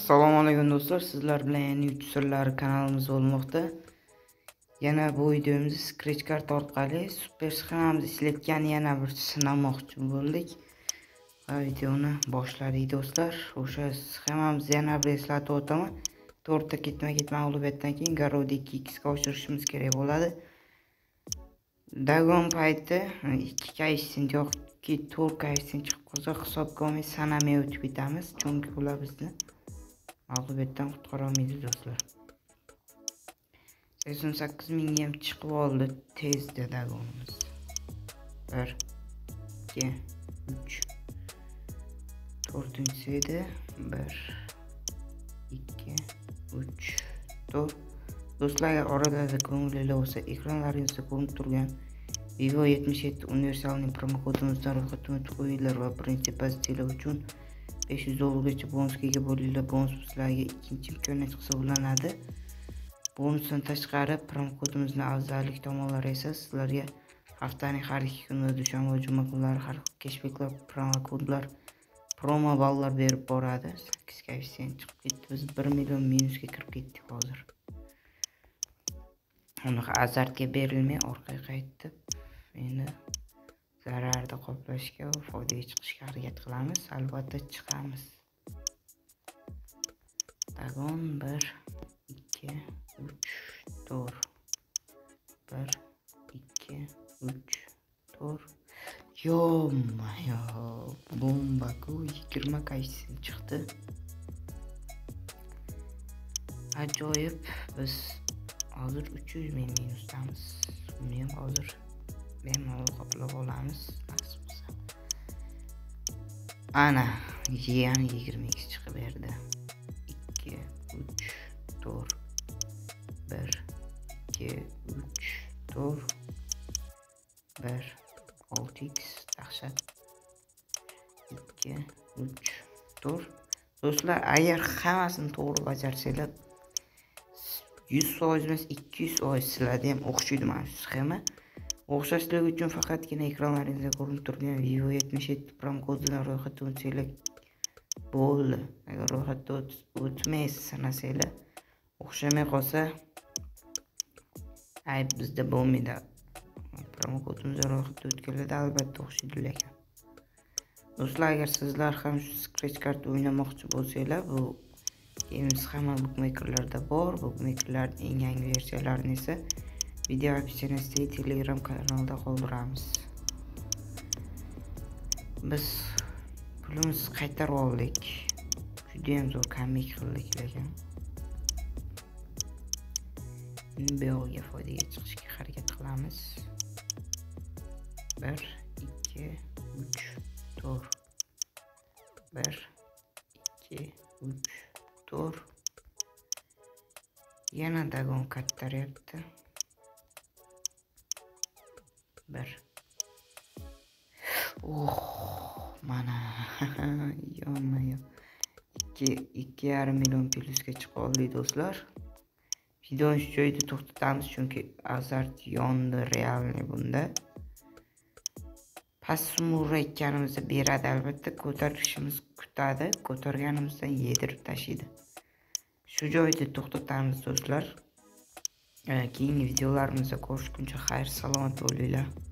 Assalomu alaykum do'stlar, sizlar bilan yangi uch sirlari kanalimiz bo'lmoqda. Yana bu videomizda scratch card orqali super sxemamizni ishlatgan yana bir sinamoqchi bo'ldik. Va videoni boshladik do'stlar. O'sha sxemamizni yana bir eslatib o'taman. 4 ta ketma-ket mag'lubiyatdan keyin Garodek X ga oshirishimiz kerak bo'ladi. Dagon payti 2 koeffitsient yoki 4 koeffitsient chiqib qolsa hisobga olmay sanamay o'tib ketamiz, chunki ular bizni mag'lubiyatdan qutqara olmaydi do'stlar. 88 mingga ham chiqib oldi tezda dagonimiz. 1 2 3 4-chi edi. 1 2 3 4. Do'stlar, orada ko'ngilli bo'lsa, ekranlaringizda ko'rinib turgan Vivo 77 universalning promo kodimizdan ro'yxatdan o'tib qo'yinglar va birinchi pozitsiyalar uchun $500 gacha bonusga ega bo'linglar. Bonus sizlarga ikkinchi imkoniyat hisoblanadi. Bonusdan tashqari promo kodimizning afzallik tomonlari esa sizlarga haftaning har 2 kuni dushanba va juma kunlari har xil cashbacklar, promo kodlar, promo ballar berib boradi. 8 koeffitsient chiqib ketdi. Biz 1 million minusga kirib ketdik hozir. Uni azartga berilmay orqaga qaytib, endi zararni qoplashga va foydaga chiqishga harakat qilamiz. Albatta chiqamiz. Dagon 1 2 3 4 1 2 3 4. Yo-mayo, bomba-ku 20 koeffitsient chiqdi. Ajoyib. Biz hozir 300 ming minusdamiz. Buni ham hozir bemalol qoplab olamiz. Nasib bo'lsa. Ana, yana 20 x chiqib berdi. 2 3 4 1 2 3 4 1 6x dahshat. 2 3 4. Do'stlar, agar hammasini to'g'ri bajarsanglar 100% emas 200% sizlarda ham o'xshaydi mana shu sxema. O'xshashligi uchun faqatgina ekranlaringizda ko'rinib turgan Vivo 77 promo kodidan ro'yxatdan o'tsanglar bo'ldi. Agar ro'yxatdan o'tmaysiz sanasanglar, o'xshamay qolsa ayb bizda bo'lmaydi. Promo kodimizdan ro'yxatdan o'tganlarda albatta o'xshaydi lekin. Do'stlar, agar sizlar ham shu scratch card o'ynamoqchi bo'lsanglar, bu Games hamma bookmakerlarda bor. Bookmakerlarning eng yangi versiyalarini esa video opsiyasidagi Telegram kanalida qoldiramiz. Biz pulimizni qaytarib oldik. Juda ham zo'r komik qildik lekin. Endi bu yo'lga foydaga chiqishga harakat qilamiz. 1 2 3 4 1 2 3 4. Yana dagon kattaryapti. 1. Mana yo-mayo 2,5 million plusga chiqib oldik do'stlar. Videoni shu joyda to'xtatamiz chunki azart yondi realni bunda. Past summa ekkanimizda beradi, albatta ko'tarishimiz kutadi, ko'targanimizdan yedirib tashlaydi. Shu joyda to'xtatamiz do'stlar. Keyingi videolarimizda ko'rishguncha xayr, salomat bo'linglar.